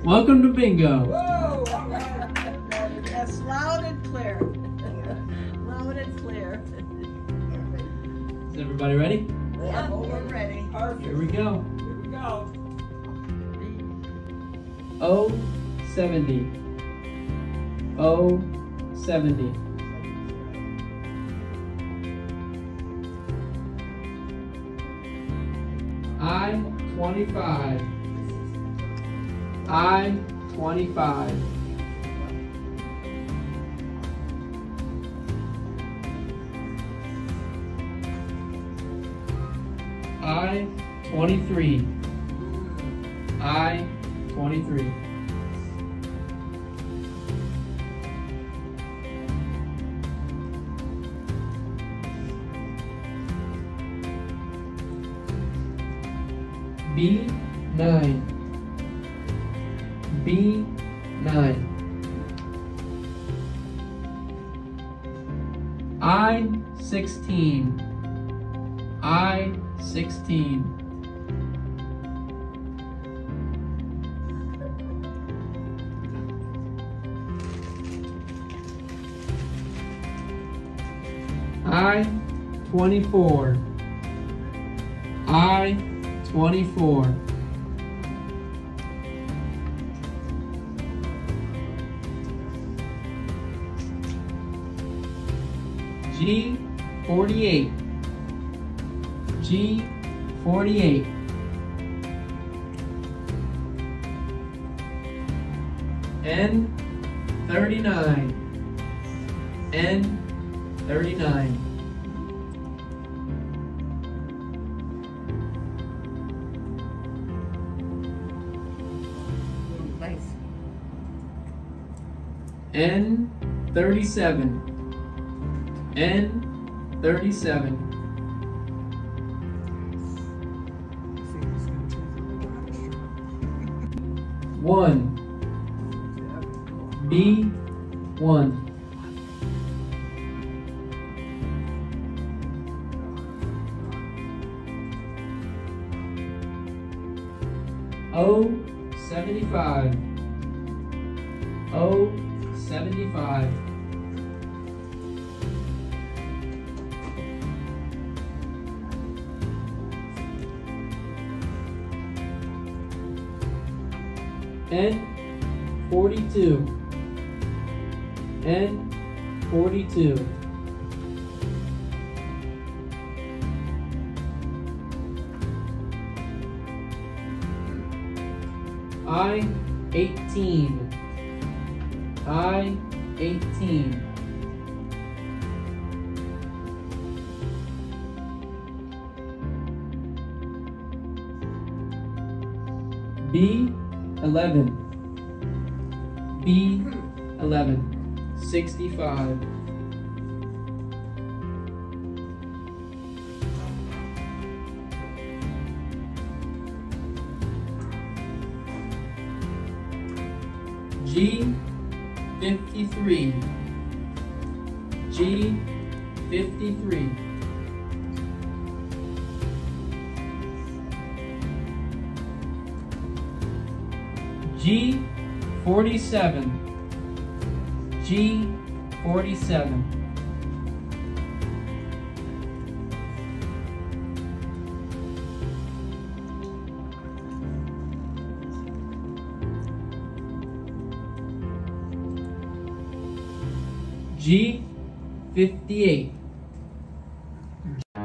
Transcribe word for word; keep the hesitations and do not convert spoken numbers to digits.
Welcome to bingo. Whoa, all right. That's loud and clear. Loud and clear. Is everybody ready? Yeah, we're ready. Perfect. Here we go. Here we go. O seventy. O seventy. I twenty-five. I twenty-five. I twenty-three. I twenty-three. B nine. B nine. I sixteen. I sixteen. I twenty-four. I twenty-four. G forty-eight. G forty-eight. N thirty-nine. N thirty-nine. Nice. N thirty-seven. N thirty-seven. One. B one. O seventy-five. O seventy-five. N forty-two. N forty-two. I eighteen. I eighteen. B eleven. B eleven. sixty-five. G fifty-three. G fifty-three. G forty-seven. G forty-seven. G fifty-eight.